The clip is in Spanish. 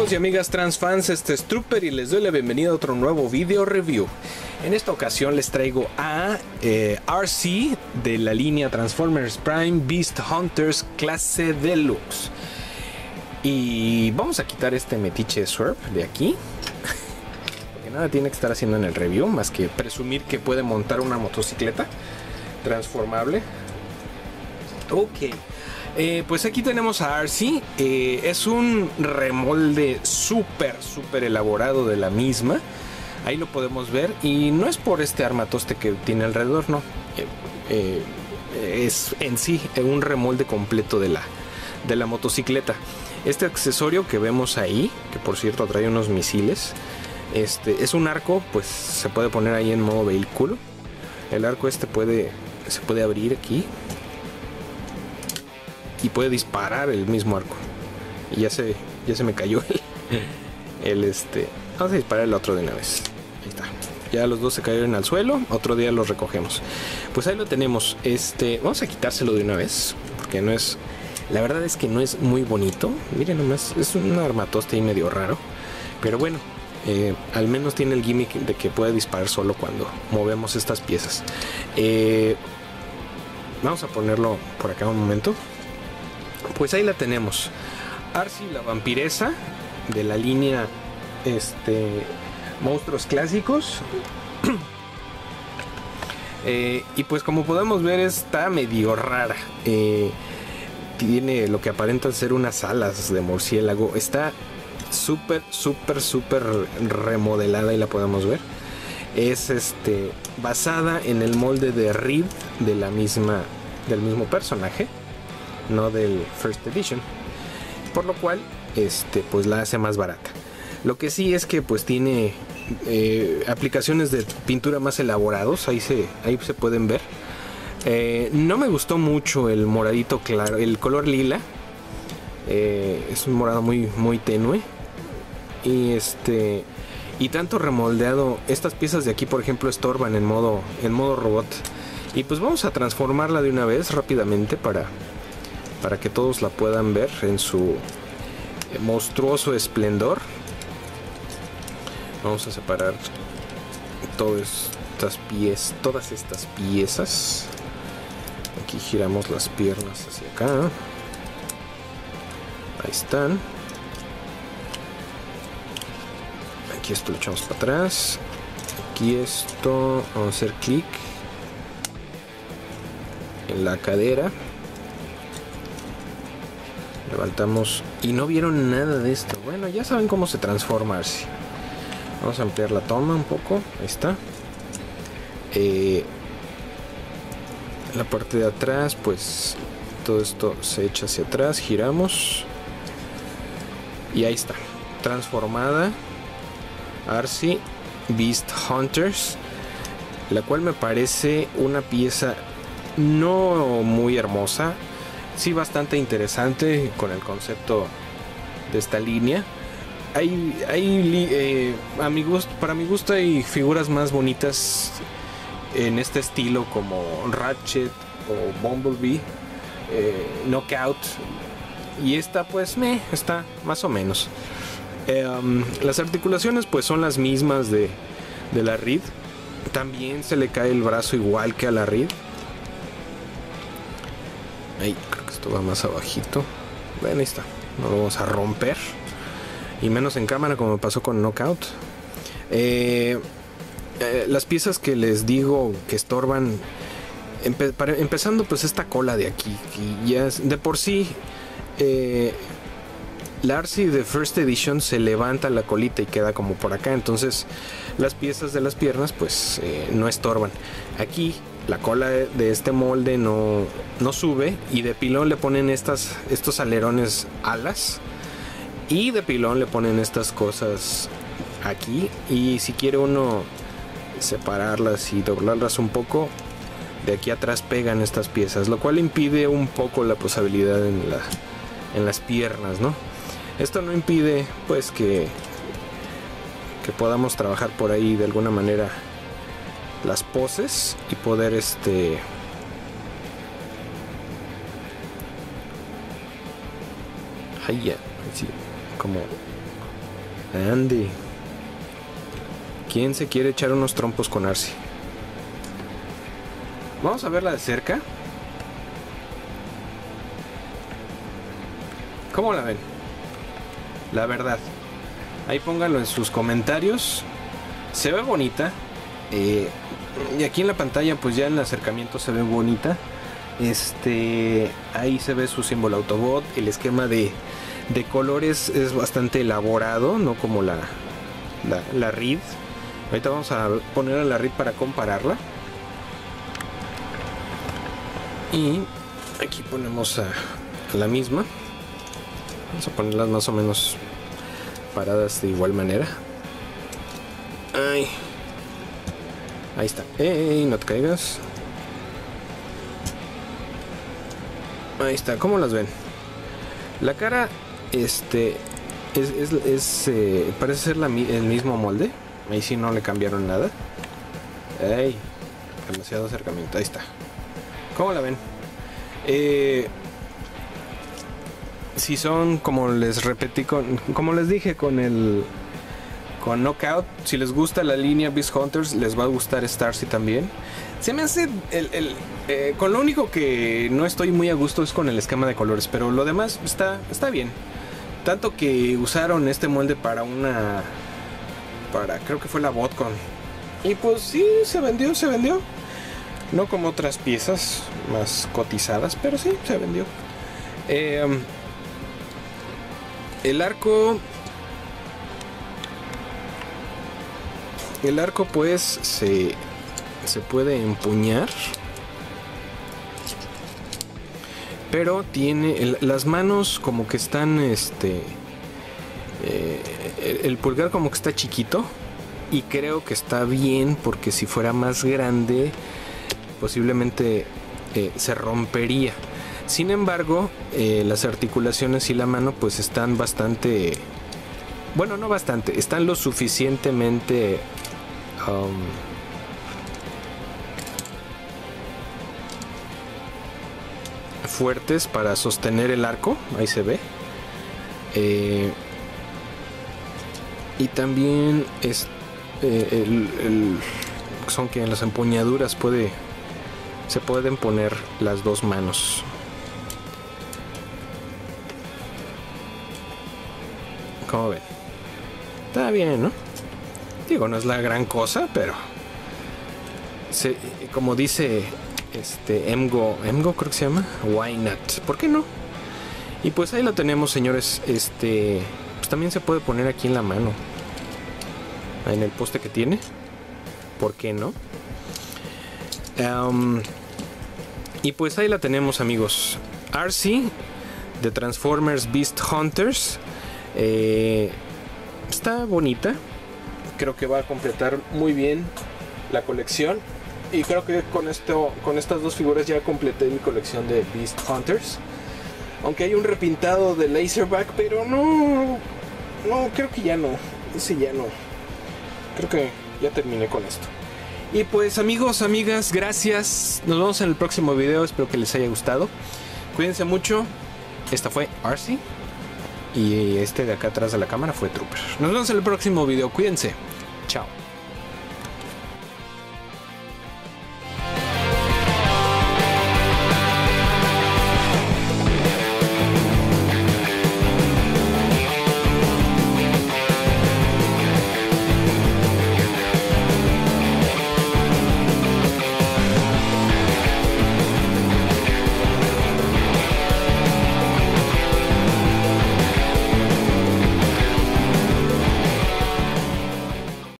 amigos y amigas transfans, este es Trooper y les doy la bienvenida a otro nuevo video review. En esta ocasión les traigo a RC de la línea Transformers Prime Beast Hunters clase Deluxe. Y vamos a quitar este metiche Swerve de aquí, porque nada tiene que estar haciendo en el review más que presumir que puede montar una motocicleta transformable. Ok. Pues aquí tenemos a RC, es un remolde súper elaborado de la misma, ahí lo podemos ver, y no es por este armatoste que tiene alrededor, no, es en sí un remolde completo de la motocicleta. Este accesorio que vemos ahí, que por cierto trae unos misiles, es un arco, pues se puede poner ahí en modo vehículo. El arco se puede abrir aquí y puede disparar el mismo arco. Y ya se me cayó vamos a disparar el otro de una vez. Ahí está. Ya los dos se cayeron al suelo. Otro día los recogemos. Pues ahí lo tenemos. Vamos a quitárselo de una vez, porque no es, la verdad es que no es muy bonito. Miren nomás, es un armatoste ahí medio raro, pero bueno, al menos tiene el gimmick de que puede disparar solo cuando movemos estas piezas. Vamos a ponerlo por acá un momento. Pues ahí la tenemos, RC, la vampiresa de la línea monstruos clásicos. Y pues como podemos ver está medio rara, tiene lo que aparenta ser unas alas de murciélago, está súper remodelada y la podemos ver. Es basada en el molde de Reed del mismo personaje, no del First Edition, por lo cual pues la hace más barata. Lo que sí es que pues tiene aplicaciones de pintura más elaborados, ahí se pueden ver. No me gustó mucho el moradito claro, el color lila, es un morado muy tenue, y tanto remoldeado. Estas piezas de aquí por ejemplo estorban en modo robot, y pues vamos a transformarla de una vez rápidamente para que todos la puedan ver en su monstruoso esplendor. Vamos a separar todas estas piezas. Aquí giramos las piernas hacia acá. Ahí están. Aquí esto lo echamos para atrás. Aquí esto, vamos a hacer clic en la cadera. Levantamos y no vieron nada de esto. Bueno, ya saben cómo se transforma RC. Vamos a ampliar la toma un poco. Ahí está. La parte de atrás, pues todo esto se echa hacia atrás, giramos y ahí está, transformada RC Beast Hunters, la cual me parece una pieza no muy hermosa, sí bastante interesante con el concepto de esta línea. Para mi gusto hay figuras más bonitas en este estilo, como Ratchet o Bumblebee, Knockout, y esta pues está más o menos. Las articulaciones pues son las mismas de la Reed. También se le cae el brazo igual que a la Reed. Ahí creo que esto va más abajito. Bueno, ahí está, no lo vamos a romper, y menos en cámara como me pasó con Knockout. Las piezas que les digo que estorban, empezando pues esta cola de aquí, que ya es, de por sí la RC de First Edition se levanta la colita y queda como por acá, entonces las piezas de las piernas pues no estorban. Aquí la cola de este molde no sube, y de pilón le ponen estos alerones alas, y de pilón le ponen estas cosas aquí, y si quiere uno separarlas y doblarlas un poco, de aquí atrás pegan estas piezas, lo cual impide un poco la posabilidad en las piernas, ¿no? Esto no impide pues que podamos trabajar por ahí de alguna manera las poses y poder ahí ya, sí, como Andy. ¿Quién se quiere echar unos trompos con Arcee? Vamos a verla de cerca. ¿Cómo la ven? La verdad. Ahí pónganlo en sus comentarios. Se ve bonita. Y aquí en la pantalla, pues ya en el acercamiento se ve bonita. Ahí se ve su símbolo Autobot. El esquema de colores es bastante elaborado, no como la Reed. Ahorita vamos a poner a la Reed para compararla. Y aquí ponemos a la misma. Vamos a ponerlas más o menos paradas de igual manera. Ay. Ahí está. ¡Ey! No te caigas. Ahí está. ¿Cómo las ven? La cara, parece ser el mismo molde. Ahí sí no le cambiaron nada. ¡Ey! Demasiado acercamiento. Ahí está. ¿Cómo la ven? Si son, como les repetí, como les dije con Knockout, si les gusta la línea Beast Hunters, les va a gustar Starsea también. Se me hace con lo único que no estoy muy a gusto es con el esquema de colores, pero lo demás está bien. Tanto que usaron este molde para creo que fue la BotCon. Y pues sí, se vendió. No como otras piezas más cotizadas, pero sí, se vendió. El arco pues se puede empuñar, pero tiene las manos como que están el pulgar como que está chiquito, y creo que está bien, porque si fuera más grande posiblemente se rompería. Sin embargo, las articulaciones y la mano pues están bastante, bueno, no bastante, están lo suficientemente fuertes para sostener el arco. Ahí se ve. Y también son que en las empuñaduras se pueden poner las dos manos. ¿Cómo ven? Está bien, ¿no? Digo, no es la gran cosa, pero como dice Emgo creo que se llama, why not? ¿Por qué no? Y pues ahí lo tenemos, señores. Pues también se puede poner aquí en la mano, en el poste que tiene. ¿Por qué no? Y pues ahí la tenemos, amigos. Arcee de Transformers Beast Hunters. Está bonita. Creo que va a completar muy bien la colección. Y creo que con estas dos figuras ya completé mi colección de Beast Hunters. Aunque hay un repintado de Laserback, pero no, creo que ya no. Ese ya no. Creo que ya terminé con esto. Y pues, amigos, amigas, gracias. Nos vemos en el próximo video. Espero que les haya gustado. Cuídense mucho. Esta fue Arcee. Y de acá atrás de la cámara fue Trooper. Nos vemos en el próximo video. Cuídense. Chao.